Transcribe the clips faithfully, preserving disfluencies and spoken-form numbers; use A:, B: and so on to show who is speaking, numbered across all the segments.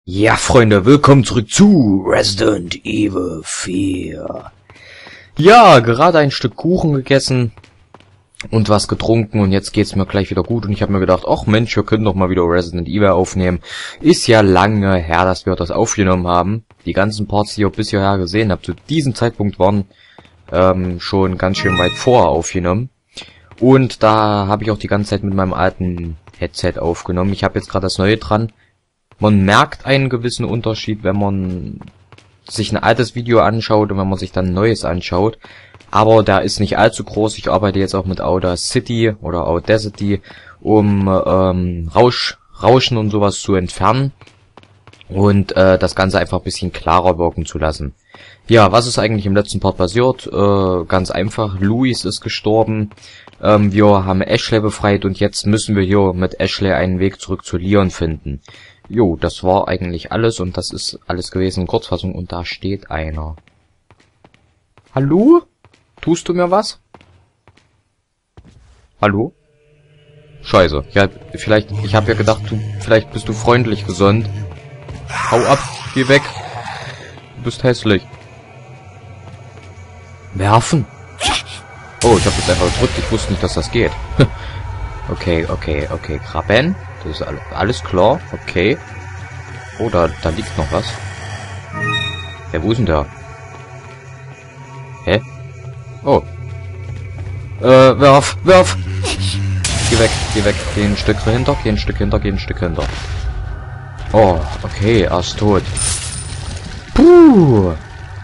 A: Ja, Freunde, willkommen zurück zu Resident Evil vier. Ja, gerade ein Stück Kuchen gegessen und was getrunken und jetzt geht's mir gleich wieder gut und ich habe mir gedacht, ach Mensch, wir können doch mal wieder Resident Evil aufnehmen. Ist ja lange her, dass wir das aufgenommen haben. Die ganzen Parts, die ihr bis hierher gesehen habt, zu diesem Zeitpunkt waren ähm, schon ganz schön weit vor aufgenommen. Und da habe ich auch die ganze Zeit mit meinem alten Headset aufgenommen. Ich habe jetzt gerade das neue dran. Man merkt einen gewissen Unterschied, wenn man sich ein altes Video anschaut und wenn man sich dann ein neues anschaut. Aber der ist nicht allzu groß. Ich arbeite jetzt auch mit Audacity oder Audacity, um ähm, Rausch, Rauschen und sowas zu entfernen. Und äh, das Ganze einfach ein bisschen klarer wirken zu lassen. Ja, was ist eigentlich im letzten Part passiert? Äh, ganz einfach, Louis ist gestorben. Ähm, wir haben Ashley befreit und jetzt müssen wir hier mit Ashley einen Weg zurück zu Leon finden. Jo, das war eigentlich alles und das ist alles gewesen in Kurzfassung und da steht einer. Hallo? Tust du mir was? Hallo? Scheiße. Ja, vielleicht, ich habe ja gedacht, du, vielleicht bist du freundlich gesonnen. Hau ab, geh weg. Du bist hässlich. Werfen? Oh, ich habe jetzt einfach gedrückt, ich wusste nicht, dass das geht. Okay, okay, okay, Krabben. Das ist alles klar, okay. Oh, da, da liegt noch was. Ja, wo ist denn der? Hä? Oh. Äh, werf, werf! Geh weg, geh weg, geh ein Stück hinter, geh ein Stück hinter, geh ein Stück hinter. Oh, okay, er ist tot. Puh!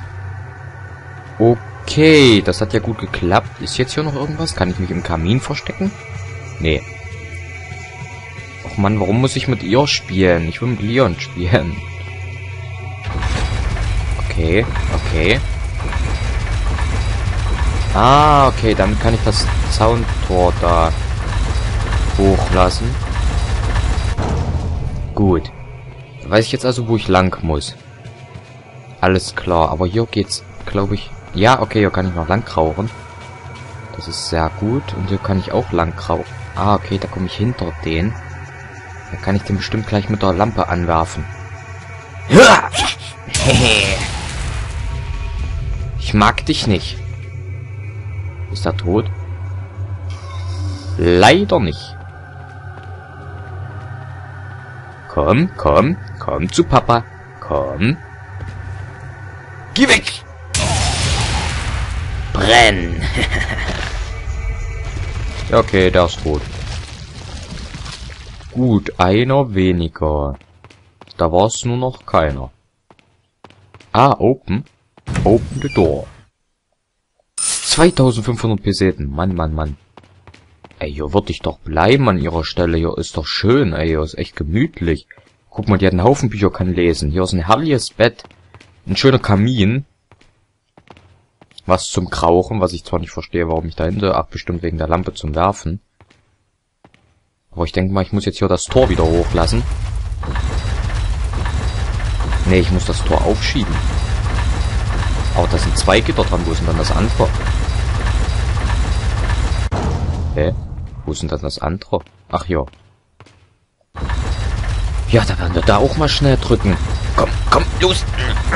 A: Okay, das hat ja gut geklappt. Ist jetzt hier noch irgendwas? Kann ich mich im Kamin verstecken? Nee. Och Mann, warum muss ich mit ihr spielen? Ich will mit Leon spielen. Okay, okay. Ah, okay, damit kann ich das Zauntor da hochlassen. Gut. Weiß ich jetzt also, wo ich lang muss. Alles klar, aber hier geht's, glaube ich... Ja, okay, hier kann ich noch lang krauchen. Das ist sehr gut. Und hier kann ich auch lang krauchen. Ah, okay, da komme ich hinter den. Da kann ich den bestimmt gleich mit der Lampe anwerfen. Ich mag dich nicht. Ist er tot? Leider nicht. Komm, komm, komm zu Papa. Komm. Geh weg! Brenn! Okay, der ist tot. Gut, einer weniger. Da war es nur noch keiner. Ah, open. Open the door. zweitausendfünfhundert Peseten. Mann, Mann, Mann. Ey, hier würde ich doch bleiben an ihrer Stelle. Hier ist doch schön, ey. Hier ist echt gemütlich. Guck mal, die hat einen Haufen Bücher, kann lesen. Hier ist ein herrliches Bett. Ein schöner Kamin. Was zum Krauchen, was ich zwar nicht verstehe, warum ich dahinter... Ach, bestimmt wegen der Lampe zum Werfen. Aber ich denke mal, ich muss jetzt hier das Tor wieder hochlassen. Nee, ich muss das Tor aufschieben. Aber da sind zwei Gitter dran. Wo ist denn dann das andere? Hä? Wo ist denn dann das andere? Ach ja. Ja, da werden wir da auch mal schnell drücken. Komm, komm, los.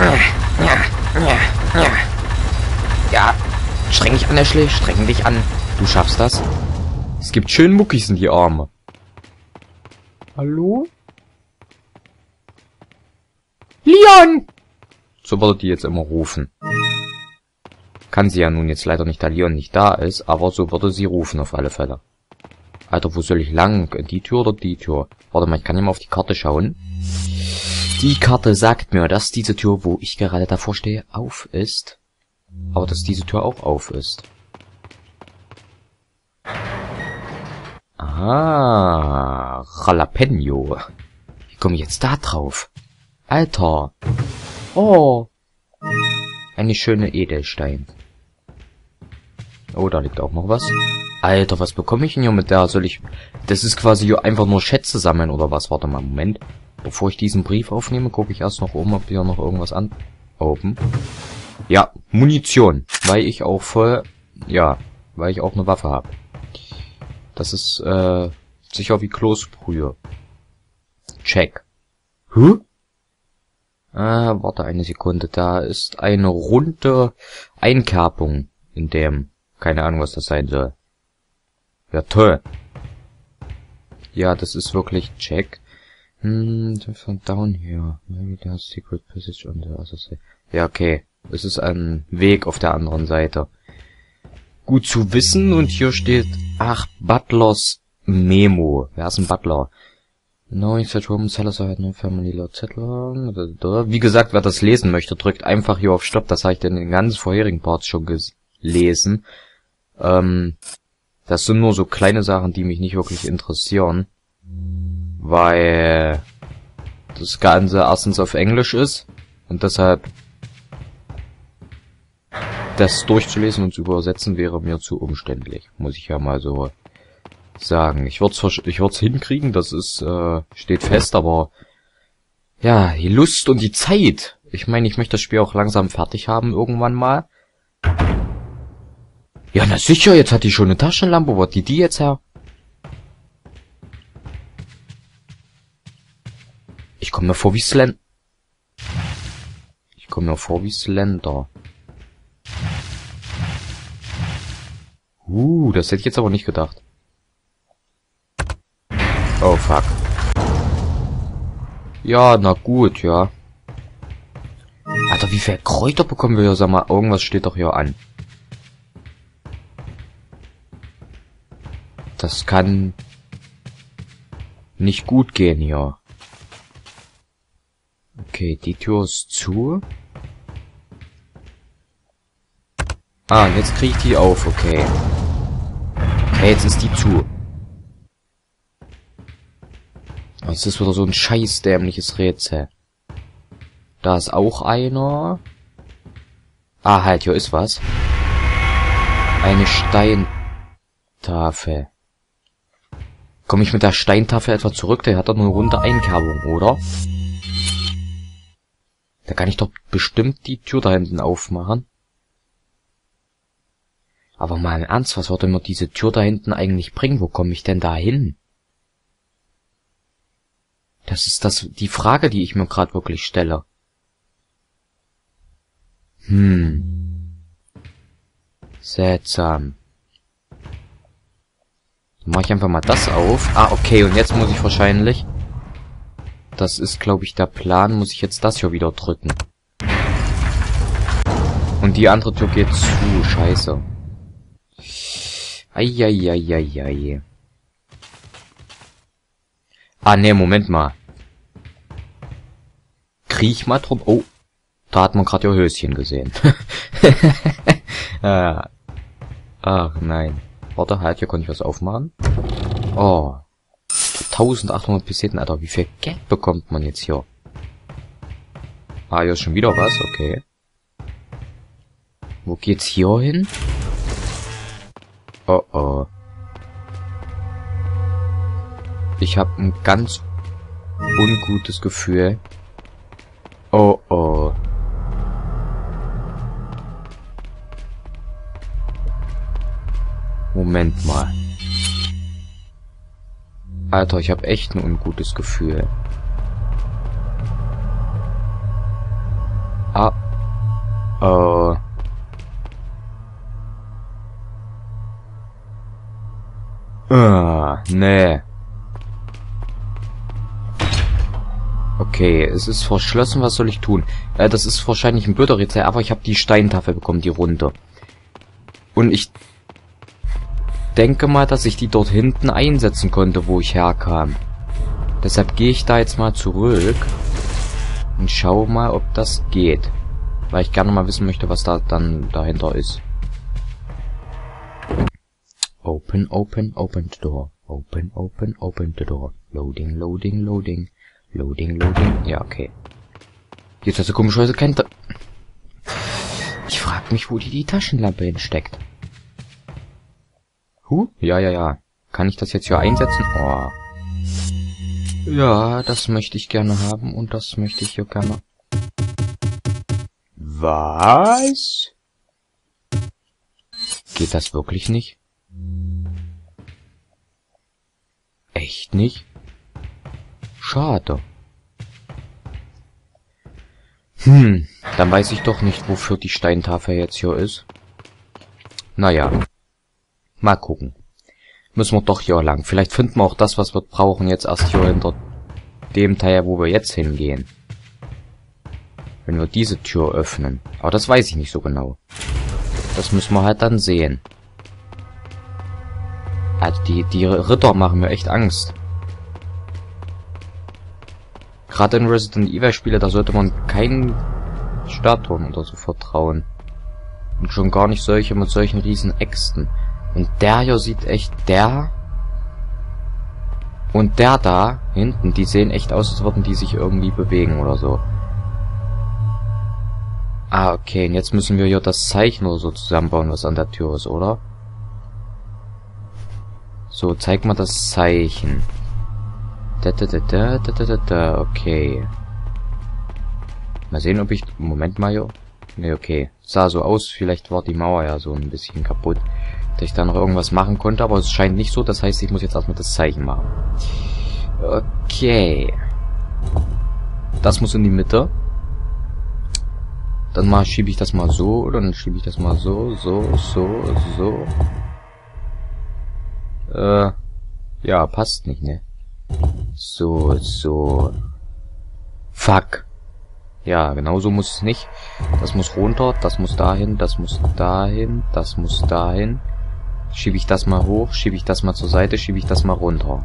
A: Ja, streng dich an, Ashley, streng dich an. Du schaffst das. Es gibt schön Muckis in die Arme. Hallo? Leon! So würde die jetzt immer rufen. Kann sie ja nun jetzt leider nicht, da Leon nicht da ist, aber so würde sie rufen auf alle Fälle. Alter, wo soll ich lang? Die Tür oder die Tür? Warte mal, ich kann ja mal auf die Karte schauen. Die Karte sagt mir, dass diese Tür, wo ich gerade davor stehe, auf ist. Aber dass diese Tür auch auf ist. Ah, Jalapeno. Wie komme ich jetzt da drauf? Alter. Oh. Eine schöne Edelstein. Oh, da liegt auch noch was. Alter, was bekomme ich denn hier mit der? Soll ich... Das ist quasi hier einfach nur Schätze sammeln oder was? Warte mal, Moment. Bevor ich diesen Brief aufnehme, gucke ich erst noch um, ob hier noch irgendwas an... Open. Ja, Munition. Weil ich auch voll... Ja, weil ich auch eine Waffe habe. Das ist, äh... sicher wie Kloßbrühe. Check. Hä? warte eine Sekunde. Da ist eine runde Einkerbung in dem... Keine Ahnung, was das sein soll. Ja, toll. Ja, das ist wirklich check. Hm, von down here. Maybe there's secret passage on the other side. Ja, okay. Es ist ein Weg auf der anderen Seite. Gut zu wissen. Und hier steht... Ach, Butlers Memo. Wer ist ein Butler? No, ich said Roman Salazar had no family, Lord Settler. Wie gesagt, wer das lesen möchte, drückt einfach hier auf Stopp. Das habe ich in den ganzen vorherigen Parts schon gelesen. Ähm, das sind nur so kleine Sachen, die mich nicht wirklich interessieren. Weil das Ganze erstens auf Englisch ist. Und deshalb das durchzulesen und zu übersetzen wäre mir zu umständlich. Muss ich ja mal so sagen. Ich würde es ich würd's hinkriegen, das ist äh, steht fest, aber ja, die Lust und die Zeit. Ich meine, ich möchte das Spiel auch langsam fertig haben irgendwann mal. Ja, na sicher, jetzt hat die schon eine Taschenlampe. Wo hat die die jetzt her? Ich komme mir vor wie Slender. Ich komme mir vor wie Slender. Uh, das hätte ich jetzt aber nicht gedacht. Oh, fuck. Ja, na gut, ja. Alter, wie viel Kräuter bekommen wir hier? Sag mal, irgendwas steht doch hier an. Das kann nicht gut gehen hier. Okay, die Tür ist zu. Ah, jetzt kriege ich die auf, okay. Okay, jetzt ist die zu. Das ist wieder so ein scheiß dämliches Rätsel. Da ist auch einer. Ah, halt, hier ist was. Eine Steintafel. Komme ich mit der Steintafel etwa zurück? Der hat doch nur eine runde Einkerbung, oder? Da kann ich doch bestimmt die Tür da hinten aufmachen. Aber mal im Ernst, was würde mir diese Tür da hinten eigentlich bringen? Wo komme ich denn da hin? Das ist das die Frage, die ich mir gerade wirklich stelle. Hm. Seltsam. Dann mache ich einfach mal das auf. Ah, okay, und jetzt muss ich wahrscheinlich... Das ist, glaube ich, der Plan. Muss ich jetzt das hier wieder drücken. Und die andere Tür geht zu. Scheiße. Eieieiei. Ah, ne, Moment mal. Kriech mal drum. Oh, da hat man gerade ihr Höschen gesehen. ah. Ach, nein. Warte, halt, hier konnte ich was aufmachen. Oh. eintausendachthundert Peseten, Alter. Wie viel Geld bekommt man jetzt hier? Ah, hier ist schon wieder was, okay. Wo geht's hier hin? Oh, oh. Ich habe ein ganz ungutes Gefühl. Oh, oh. Moment mal. Alter, ich habe echt ein ungutes Gefühl. Ah. Oh. Ah, nee. Okay, es ist verschlossen, was soll ich tun? Äh, das ist wahrscheinlich ein blöder Rätsel, aber ich habe die Steintafel bekommen, die runde. Und ich denke mal, dass ich die dort hinten einsetzen konnte, wo ich herkam. Deshalb gehe ich da jetzt mal zurück und schaue mal, ob das geht. Weil ich gerne mal wissen möchte, was da dann dahinter ist. Open, open, open the door. Open, open, open the door. Loading, loading, loading. Loading, loading. Ja, okay. Jetzt hast du komischerweise kein... Ta ich frag mich, wo die die Taschenlampe hinsteckt. Huh? Ja, ja, ja. Kann ich das jetzt hier einsetzen? Oh. Ja, das möchte ich gerne haben und das möchte ich hier gerne... Was? Geht das wirklich nicht? Echt nicht? Schade. Hm, dann weiß ich doch nicht, wofür die Steintafel jetzt hier ist. Naja. Mal gucken. Müssen wir doch hier lang. Vielleicht finden wir auch das, was wir brauchen, jetzt erst hier hinter dem Teil, wo wir jetzt hingehen. Wenn wir diese Tür öffnen. Aber das weiß ich nicht so genau. Das müssen wir halt dann sehen. Also die, die Ritter machen mir echt Angst. Gerade in Resident Evil Spiele, da sollte man keinen Statuen oder so vertrauen. Und schon gar nicht solche mit solchen riesen Äxten. Und der hier sieht echt, der und der da hinten, die sehen echt aus, als würden die sich irgendwie bewegen oder so. Ah, okay, und jetzt müssen wir hier das Zeichen oder so zusammenbauen, was an der Tür ist, oder? So, zeig mal das Zeichen. Da, da, da, da, da, da, da, okay. Mal sehen, ob ich... Moment mal hier. Ne, okay. Sah so aus, vielleicht war die Mauer ja so ein bisschen kaputt, dass ich da noch irgendwas machen konnte, aber es scheint nicht so, das heißt, ich muss jetzt erstmal das Zeichen machen. Okay. Das muss in die Mitte. Dann mal schiebe ich das mal so, oder dann schiebe ich das mal so, so, so, so. Äh, ja, passt nicht, ne? So, so. Fuck. Ja, genau so muss es nicht. Das muss runter, das muss dahin, das muss dahin, das muss dahin. Schiebe ich das mal hoch, schiebe ich das mal zur Seite, schiebe ich das mal runter.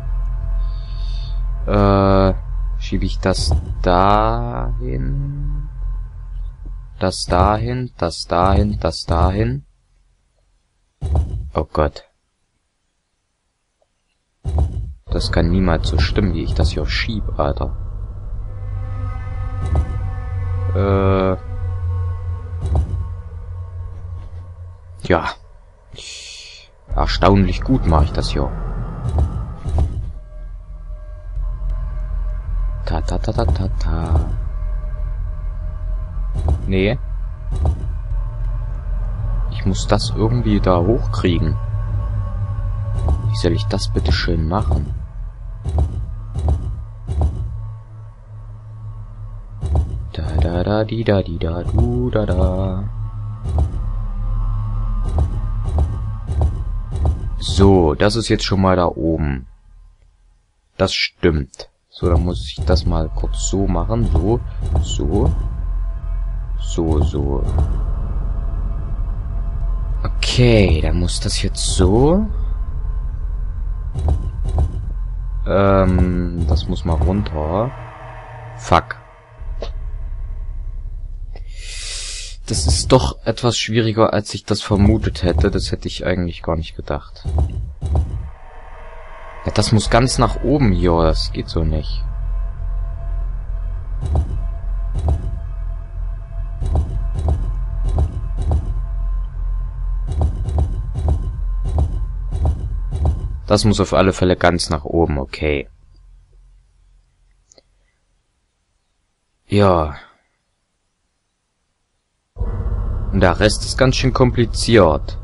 A: Äh, schiebe ich das dahin. Das dahin, das dahin, das dahin. Oh Gott. Das kann niemals so stimmen, wie ich das hier schieb, Alter. Äh. Ja. Erstaunlich gut mache ich das hier. Ta ta ta ta ta ta. Nee. Ich muss das irgendwie da hochkriegen. Wie soll ich das bitte schön machen? Da da da di da di da du da da. So, das ist jetzt schon mal da oben. Das stimmt. So, dann muss ich das mal kurz so machen. So, so. So, so. Okay, dann muss das jetzt so. Ähm, das muss mal runter. Fuck. Das ist doch etwas schwieriger, als ich das vermutet hätte. Das hätte ich eigentlich gar nicht gedacht. Ja, das muss ganz nach oben hier. Das geht so nicht. Das muss auf alle Fälle ganz nach oben, okay. Ja. Und der Rest ist ganz schön kompliziert.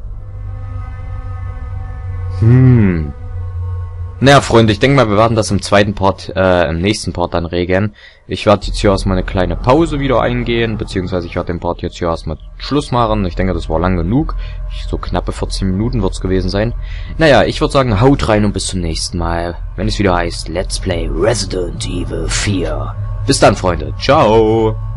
A: Hm. Naja, Freunde, ich denke mal, wir werden das im zweiten Part, äh, im nächsten Part dann regeln. Ich werde jetzt hier erstmal eine kleine Pause wieder eingehen, beziehungsweise ich werde den Part jetzt hier erstmal Schluss machen. Ich denke, das war lang genug. So knappe vierzehn Minuten wird es gewesen sein. Naja, ich würde sagen, haut rein und bis zum nächsten Mal, wenn es wieder heißt Let's Play Resident Evil vier. Bis dann, Freunde. Ciao.